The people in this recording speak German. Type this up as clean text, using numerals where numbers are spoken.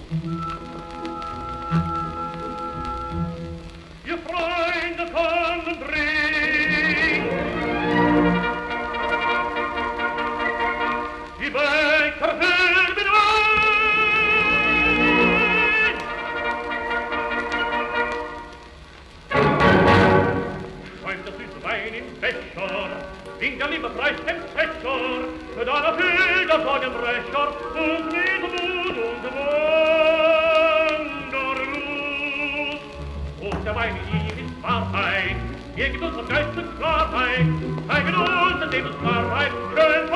Ihr Freunde kommen dringend, die Becher werden Wein. Schäumt das süße Wein im Becher, winkt der liebe Preis dem Zecher, mit einer Pilger vor dem Brecher und mit Mut und Wanderlust. Und der Wein in ihm ist Wahrheit, er gibt uns am Geiste Klarheit, zeigen uns in Lebensklarheit, schön